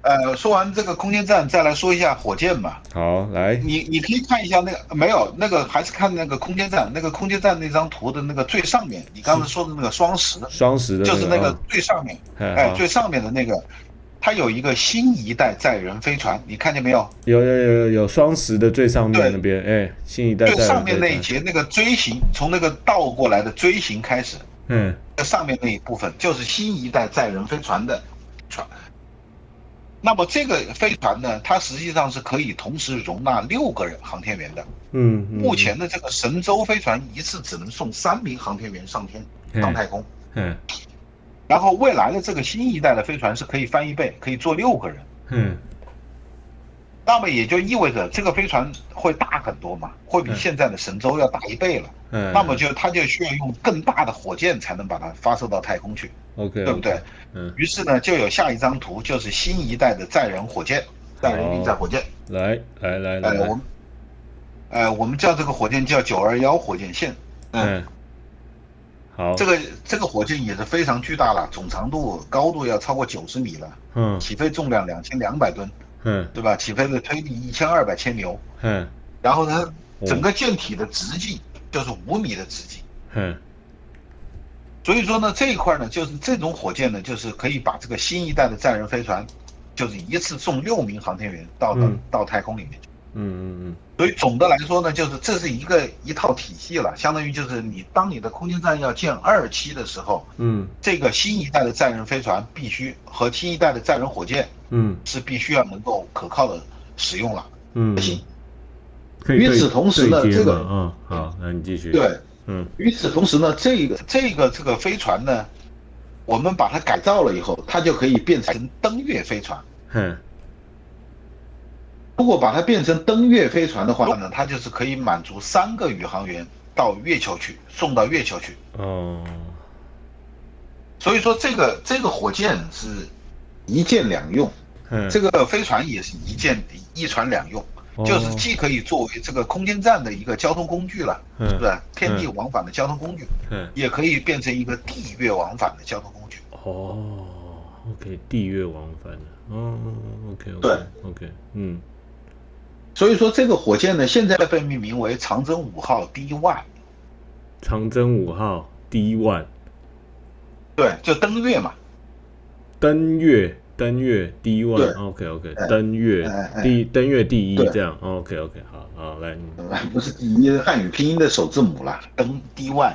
说完这个空间站，再来说一下火箭吧。 好，来， 你可以看一下那个没有那个，还是看那个空间站，那个空间站那张图的那个最上面，你刚才说的那个双十， 双十的就是那个最上面，最上面的那个，它有一个新一代载人飞船，你看见没有？ 有双十的最上面那边，新一代载人飞船。 就上面那一节那个锥形，从那个倒过来的锥形开始，上面那一部分就是新一代载人飞船的船。那么这个飞船呢，它实际上是可以同时容纳6个航天员的。目前的这个神舟飞船一次只能送3名航天员上太空。然后未来的这个新一代的飞船是可以翻1倍，可以坐6个人。那么也就意味着这个飞船会大很多嘛，会比现在的神舟要大1倍了。那么它就需要用更大的火箭才能把它发射到太空去。对不对？于是呢，就有下一张图，就是新一代的载人火箭，载人运载火箭。 来， 我们叫这个火箭叫921火箭线。 好， 这个火箭也是非常巨大了，总长度高度要超过90米了。起飞重量2200吨。对吧？起飞的推力1200千牛。然后呢，整个舰体的直径就是5米的直径。所以说呢，这一块呢，就是这种火箭呢，就是可以把这个新一代的载人飞船，就是一次送6名航天员到太空里面去。所以总的来说呢，就是这是一套体系了，相当于就是当你的空间站要建2期的时候，这个新一代的载人飞船必须和新一代的载人火箭，是必须要能够可靠的使用了。行。与此同时呢，这个好，那你继续。 对。与此同时呢，这个飞船呢，我们把它改造了以后，它就可以变成登月飞船。如果把它变成登月飞船的话呢，它就是可以满足3个宇航员到月球去，送到月球去。所以说这个火箭是一箭两用，这个飞船也是一船两用。就是既可以作为这个空间站的一个交通工具了，是不是？天地往返的交通工具，也可以变成一个地月往返的交通工具。 OK， 地月往返的，OK， 对 ，OK， 所以说这个火箭呢，现在被命名为长征5号 D1。 长征5号 D1， 对，就登月嘛。 登月 D1，OK， 登月第一这样，OK， 好，来， 不是第一，汉语拼音的首字母啦，登 D1，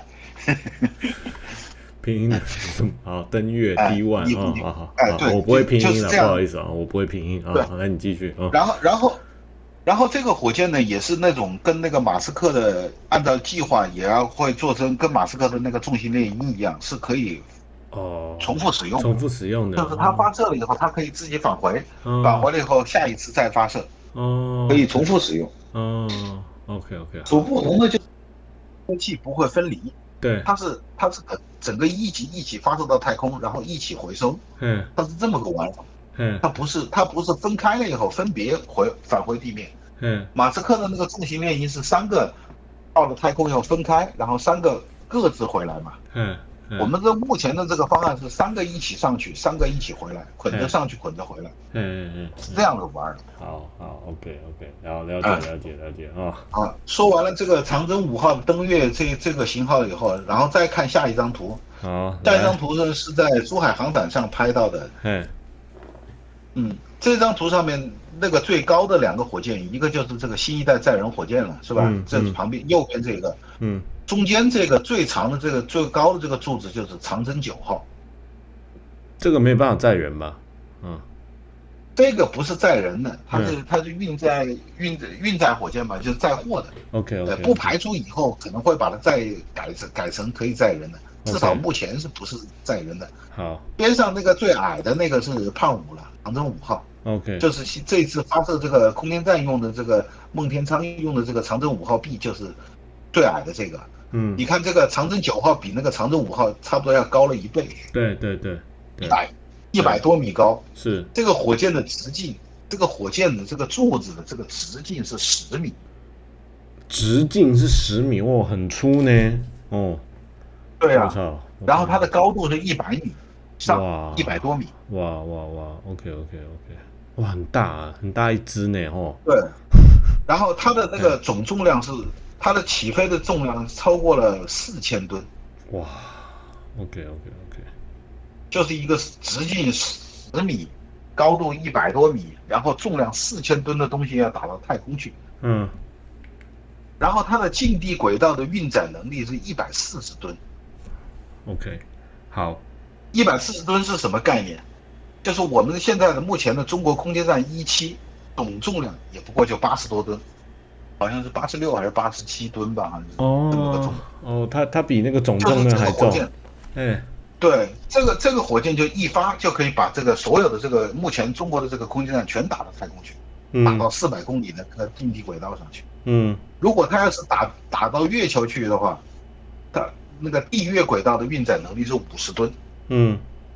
拼音的好，登月 D1，好，我不会拼音了，不好意思我不会拼音好，来你继续然后这个火箭呢，也是那种跟那个马斯克的按照计划也要会做成跟马斯克的那个重型猎鹰一样，是可以。重复使用的，就是它发射了以后，它可以自己返回，返回了以后，下一次再发射，可以重复使用。 OK， 所不同的就是空气不会分离， 对， 它是整个一起发射到太空，然后一起回收，它是这么个玩法，它不是分开了以后分别返回地面，马斯克的那个重型猎鹰是3个到了太空以后分开，然后3个各自回来嘛，我们目前的这个方案是3个一起上去，3个一起回来，捆着上去，捆着回来。是这样的玩的。 好 ，OK， 然后了解好，说完了这个长征5号登月这个型号以后，然后再看下一张图。下一张图呢是在珠海航展上拍到的。这张图上面那个最高的2个火箭，一个就是这个新一代载人火箭了，是吧？这是旁边右边这个。中间这个最长的这个最高的这个柱子就是长征9号， 这个没办法载人吧？ 这个不是载人的，它是运载火箭嘛，就是载货的。 OK， 不排除以后可能会把它改成可以载人的，至少目前是不是载人的。 好， 边上那个最矮的那个是胖5了，长征5号。 OK， 就是这一次发射这个空间站用的这个孟天仓用的这个长征5号 B 就是最矮的这个。你看这个长征9号比那个长征5号差不多要高了1倍。 对 ，100多米高。 是这个火箭的直径，这个火箭的这个柱子的这个直径是10米。 直径是10米，很粗呢。 对啊。然后它的高度是100米，上100多米。 哇 ，OK， 哇，很大啊，很大一只呢，哦。 对，然后它的那个总重量是它的起飞的重量超过了4000吨。 哇 ，OK， 就是一个直径10米、高度100多米，然后重量4000吨的东西要打到太空去。然后它的近地轨道的运载能力是140吨。 OK， 好 ，140吨是什么概念？就是我们现在的目前的中国空间站1期总重量也不过就80多吨，好像是86还是87吨吧，好像是这么个重。 它比那个总重量还重。 对，这个火箭就一发就可以把这个所有的这个目前中国的这个空间站全打到太空去，打到400公里的近地轨道上去。如果它要是打到月球去的话，它那个地月轨道的运载能力是50吨。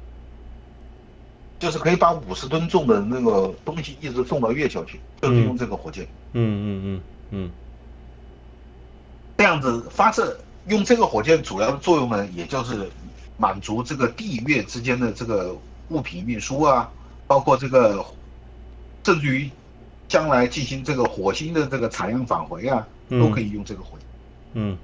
就是可以把50吨重的那个东西一直送到月球去，就是用这个火箭。这样子发射，用这个火箭主要的作用呢，也就是满足这个地月之间的这个物品运输啊，包括这个甚至于将来进行这个火星的这个采样返回啊，都可以用这个火箭。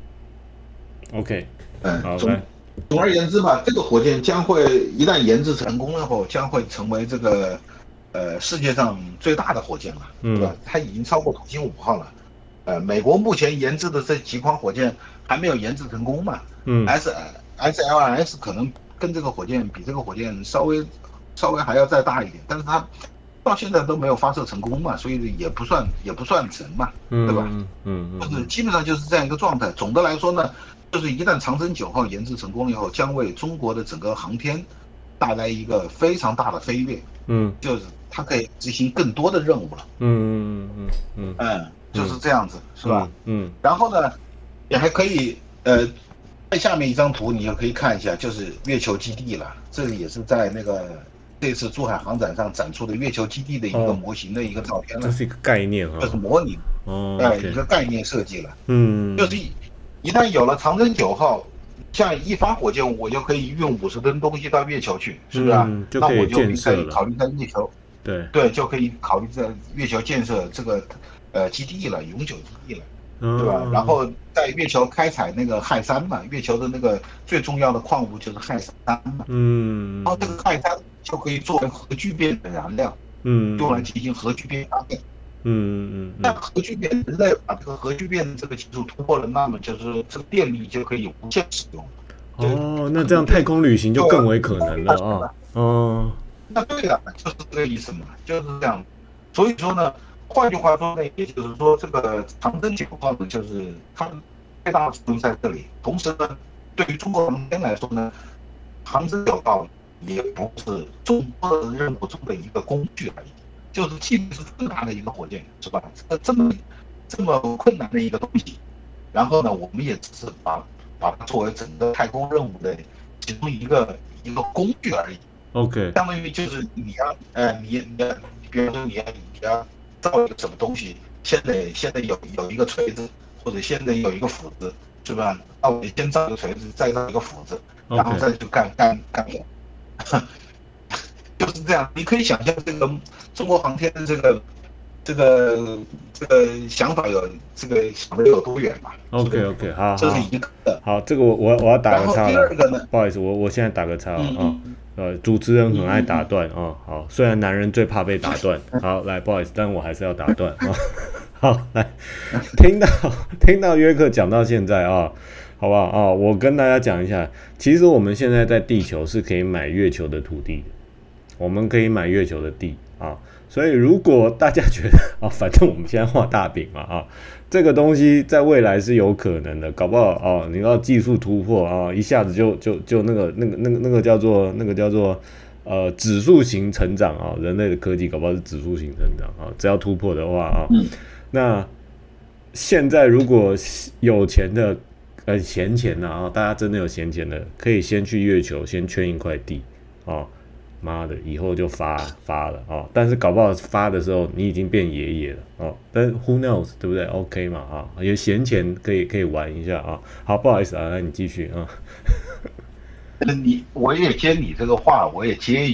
OK， 总而言之吧，这个火箭将会一旦研制成功了后，将会成为这个世界上最大的火箭了，对吧？它已经超过土星5号了。美国目前研制的这几款火箭还没有研制成功嘛。SLS 可能跟这个火箭比这个火箭稍微还要再大一点，但是它到现在都没有发射成功嘛，所以也不算成嘛，对吧？就是基本上就是这样一个状态。总的来说呢，就是一旦长征9号研制成功了以后，将为中国的整个航天带来一个非常大的飞跃。就是它可以执行更多的任务了。就是这样子，是吧？然后呢，也还可以在下面一张图你就可以看一下，就是月球基地了。这个也是在那个这次珠海航展上展出的月球基地的一个模型的一个照片了。 这是一个概念啊， 就是模拟。一个概念设计了。就是一旦有了长征9号，像一发火箭，我就可以运50吨东西到月球去，是不是？那我就可以考虑在月球，对，就可以考虑在月球建设这个基地了，永久基地了，对吧？然后在月球开采那个氦三嘛，月球的那个最重要的矿物就是氦三嘛。然后这个氦三就可以作为核聚变的燃料，用来进行核聚变发电。那核聚变，人类把这个核聚变的这个技术突破了，那么就是这个电力就可以无限使用。 那这样太空旅行就更为可能了啊。 那对了，就是这个意思嘛，就是这样。所以说呢，换句话说呢，也就是说，这个长征9号呢，就是它最大的作用在这里。同时呢，对于中国航天来说呢，长征9号也不是众多的任务中的一个工具而已。就是既不是更大的一个火箭，是吧？这么困难的一个东西，然后呢，我们也只是把它作为整个太空任务的其中一个工具而已。 OK， 相当于就是你要，比如说你要造一个什么东西，现在有一个锤子，或者现在有一个斧子，是吧？那我先造一个锤子，再造一个斧子，然后再去干活。就是这样，你可以想象这个中国航天的这个想法想的有多远吧 ？OK， 好， 这是一个。 好，这个我要打个岔了。 第二个呢， 不好意思，我现在打个岔啊。主持人很爱打断啊。好，虽然男人最怕被打断。好，来，不好意思，但我还是要打断啊。好，来，听到约克讲到现在啊，好不好？我跟大家讲一下，其实我们现在在地球是可以买月球的土地的。我们可以买月球的地啊，所以如果大家觉得反正我们现在画大饼嘛这个东西在未来是有可能的，搞不好你要技术突破一下子就那个叫做指数型成长人类的科技搞不好是指数型成长只要突破的话那现在如果有钱的闲钱大家真的有闲钱的，可以先去月球先圈一块地妈的，以后就发了但是搞不好发的时候你已经变爷爷了但是 who knows 对不对 ？OK 嘛有闲钱可以玩一下好，不好意思来你继续我也接你这个话，我也接一句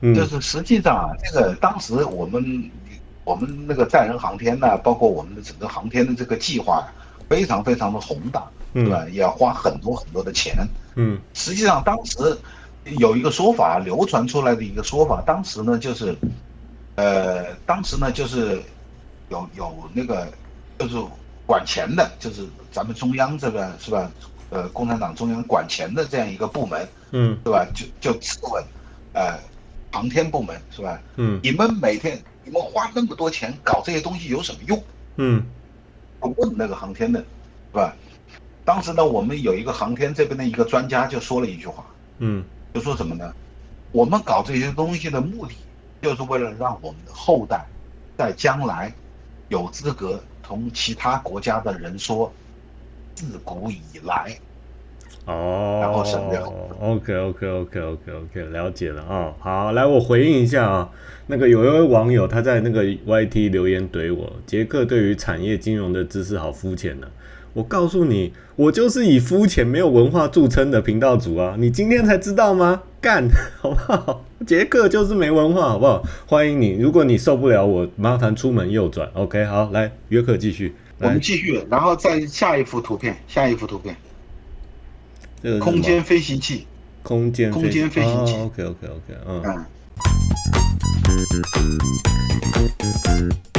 就是实际上啊，这个当时我们那个载人航天呢，包括我们的整个航天的这个计划，非常非常的宏大，对吧？也要花很多很多的钱。实际上当时有一个说法流传出来的一个说法，当时呢就是有那个就是管钱的，就是咱们中央这个是吧？共产党中央管钱的这样一个部门，对吧？就质问，航天部门是吧？你们花那么多钱搞这些东西有什么用？我问那个航天的，是吧？当时呢，我们有一个航天这边的一个专家就说了一句话，就说什么呢？我们搞这些东西的目的，就是为了让我们的后代，在将来有资格同其他国家的人说，自古以来。然后省略。 OK， 了解了啊。好，来我回应一下啊。那个有一位网友他在那个 YT 留言怼我，杰克对于产业金融的知识好肤浅呢。我告诉你，我就是以肤浅没有文化著称的频道主啊！你今天才知道吗？干，好不好？杰克就是没文化，好不好？欢迎你，如果你受不了我，麻烦出门右转。OK， 好，来约克继续。 我们继续，然后再下一幅图片。空间飞行器。 空间飞行器。OK， 嗯。